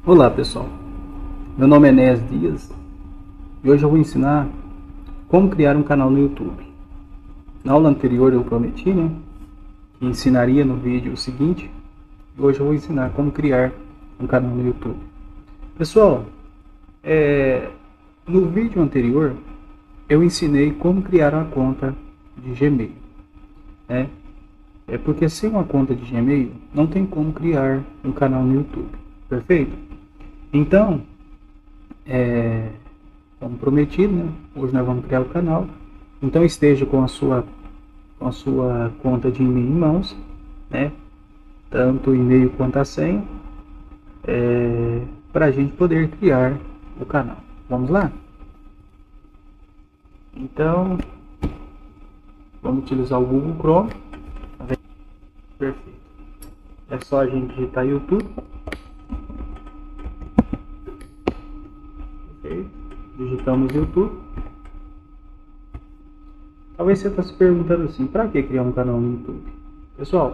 Olá pessoal, meu nome é Enéas Dias e hoje eu vou ensinar como criar um canal no YouTube. Na aula anterior eu prometi, que ensinaria no vídeo o seguinte, e hoje eu vou ensinar como criar um canal no YouTube. Pessoal, no vídeo anterior eu ensinei como criar uma conta de Gmail, né? É porque sem uma conta de Gmail não tem como criar um canal no YouTube, perfeito? Então, como prometido, hoje nós vamos criar o canal. Então esteja com a sua conta de e-mail em mãos, né? Tanto o e-mail quanto a senha, para a gente poder criar o canal. Vamos lá? Então, vamos utilizar o Google Chrome. Perfeito. É só a gente digitar YouTube. Ok. Digitamos YouTube. Talvez você está se perguntando assim, para que criar um canal no YouTube? Pessoal,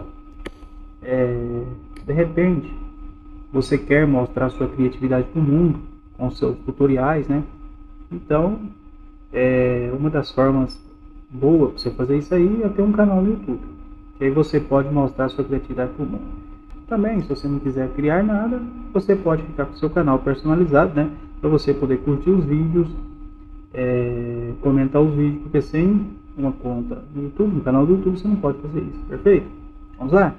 de repente, você quer mostrar sua criatividade para o mundo com seus tutoriais, né? Então, uma das formas boas para você fazer isso aí é ter um canal no YouTube. Que aí você pode mostrar sua criatividade para o mundo. Também, se você não quiser criar nada, você pode ficar com o seu canal personalizado, né? Para você poder curtir os vídeos, comentar os vídeos, porque sem uma conta no YouTube, no canal do YouTube, você não pode fazer isso, perfeito? Vamos lá?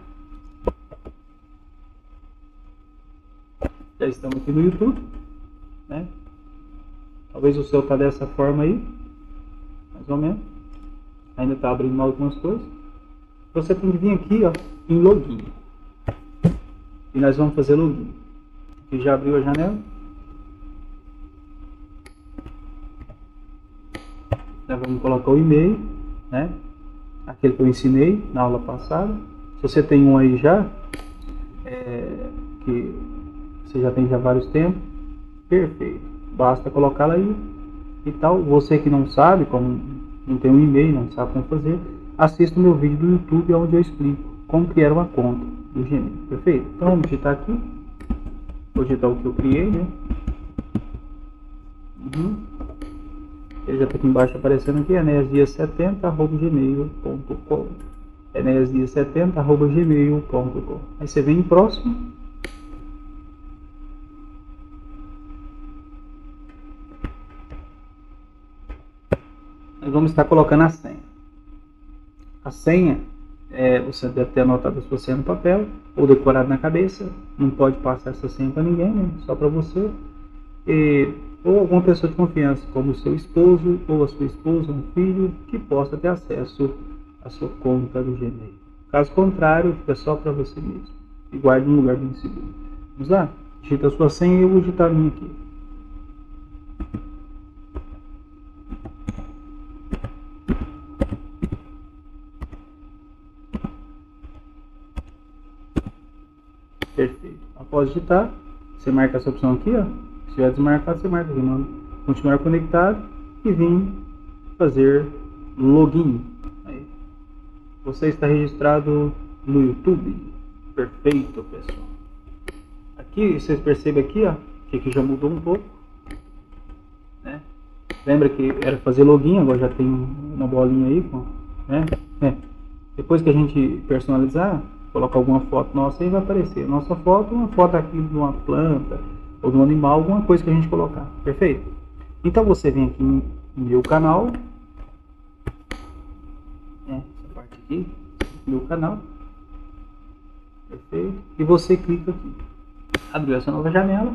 Já estamos aqui no YouTube, né? Talvez o seu tá dessa forma aí, mais ou menos. Ainda está abrindo algumas coisas. Você tem que vir aqui, ó, em login. E nós vamos fazer login. Aqui já abriu a janela. Nós vamos colocar o e-mail, né? Aquele que eu ensinei na aula passada. Se você tem um aí já, que você já tem já vários tempos, perfeito. Basta colocá-la aí e tal. Você que não sabe, como não tem um e-mail, não sabe como fazer, assista o meu vídeo do YouTube onde eu explico como criar uma conta do Gmail, perfeito? Então vamos digitar aqui. Vou digitar o que eu criei, né? Ele já está aqui embaixo aparecendo aqui, enéasdias70@gmail.com, enéasdias70@gmail.com. Aí você vem em próximo. Nós vamos estar colocando a senha. A senha, você deve ter anotado a sua senha no papel ou decorado na cabeça. Não pode passar essa senha para ninguém, né? Só para você. Ou alguma pessoa de confiança, como o seu esposo ou a sua esposa, um filho, que possa ter acesso à sua conta do Gmail. Caso contrário, fica só para você mesmo. E guarde em um lugar bem seguro. Vamos lá? Digita a sua senha e eu vou digitar a minha aqui. Perfeito. Após digitar, você marca essa opção aqui, ó. Se tiver desmarcado, você marca aqui, mano. Continuar conectado e vir fazer login. Aí. Você está registrado no YouTube. Perfeito, pessoal. Aqui, vocês percebem aqui, ó, que aqui já mudou um pouco, né? Lembra que era fazer login, agora já tem uma bolinha aí, né? Depois que a gente personalizar, colocar alguma foto nossa aí, vai aparecer nossa foto, uma foto aqui de uma planta ou de um animal, alguma coisa que a gente colocar, perfeito? Então você vem aqui no meu canal, essa parte aqui, meu canal, perfeito? E você clica aqui, abriu essa nova janela,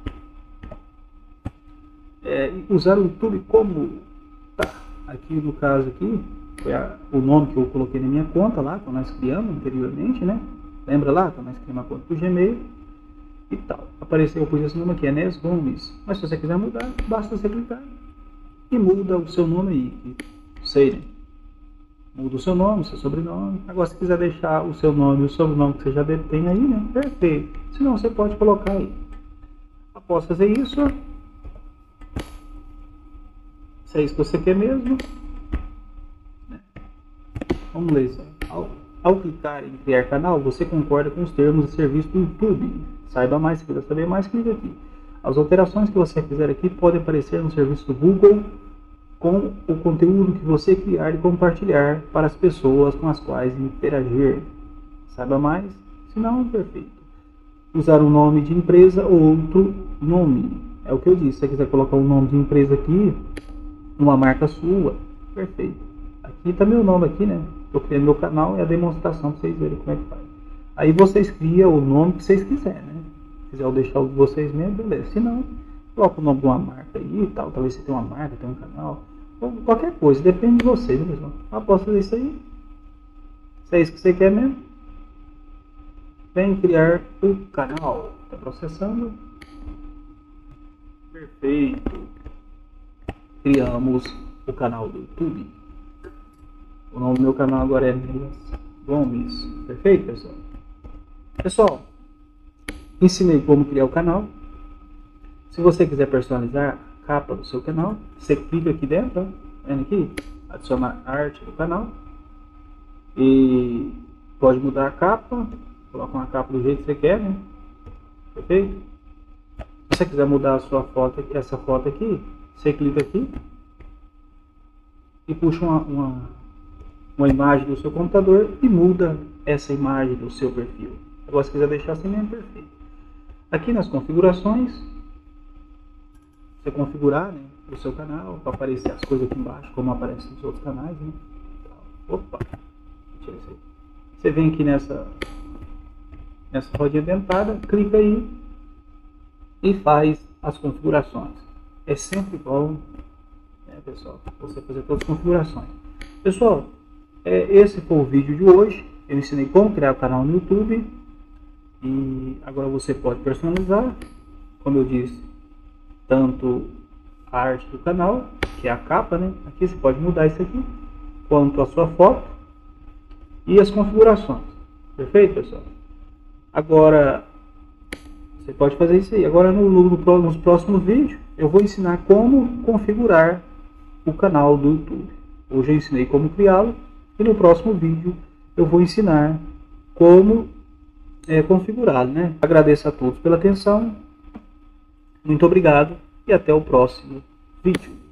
usar o YouTube como tá, aqui no caso aqui, foi o nome que eu coloquei na minha conta lá, que nós criamos anteriormente, né? Lembra lá que nós criamos a conta do Gmail e tal. Apareceu, eu pus esse nome aqui, Enéas Gomes. Mas se você quiser mudar, basta você clicar e muda o seu nome aí. Sei, né? Muda o seu nome, o seu sobrenome. Agora, se quiser deixar o seu nome e o sobrenome que você já tem aí, né? Perfeito. Senão, você pode colocar aí. Após fazer isso, se é isso que você quer mesmo, vamos ler isso. Ao clicar em criar canal, você concorda com os termos de serviço do YouTube. Saiba mais, se quiser saber mais, clique aqui. As alterações que você fizer aqui podem aparecer no serviço do Google com o conteúdo que você criar e compartilhar para as pessoas com as quais interagir. Saiba mais, se não, perfeito. Usar um nome de empresa ou outro nome. É o que eu disse, se você quiser colocar um nome de empresa aqui, uma marca sua, perfeito. Aqui está meu nome aqui, né? Estou criando meu canal e a demonstração para vocês verem como é que faz. Aí vocês criam o nome que vocês quiserem, né? Se quiser eu deixar o de vocês mesmo, beleza. Se não, coloca o nome de uma marca aí e tal. Talvez você tenha uma marca, tenha um canal. Ou qualquer coisa, depende de vocês, né, pessoal? Posso fazer isso aí? Se é isso que você quer mesmo, vem criar o canal. Está processando. Perfeito. Criamos o canal do YouTube. O nome do meu canal agora é Elias Gomes. Perfeito, pessoal? Pessoal, ensinei como criar o canal. Se você quiser personalizar a capa do seu canal, você clica aqui dentro, ó, vendo aqui, adicionar arte do canal. E pode mudar a capa, coloca uma capa do jeito que você quer, né? Perfeito? Se você quiser mudar a sua foto, essa foto aqui, você clica aqui e puxa uma imagem do seu computador e muda essa imagem do seu perfil. Agora, se quiser deixar assim mesmo, perfeito. Aqui nas configurações, você configurar, né, o seu canal para aparecer as coisas aqui embaixo, como aparece nos outros canais, né? Opa, tira isso aí. Você vem aqui nessa rodinha dentada, clica aí e faz as configurações. É sempre bom, né, pessoal, você fazer todas as configurações. Pessoal, esse foi o vídeo de hoje. Eu ensinei como criar o canal no YouTube. E agora você pode personalizar, como eu disse, tanto a arte do canal, que é a capa, né? Aqui você pode mudar isso aqui, quanto a sua foto e as configurações. Perfeito, pessoal? Agora, você pode fazer isso aí. Agora, nos próximos vídeos, eu vou ensinar como configurar o canal do YouTube. Hoje eu ensinei como criá-lo e no próximo vídeo eu vou ensinar como configurá-lo, né? Agradeço a todos pela atenção. Muito obrigado e até o próximo vídeo.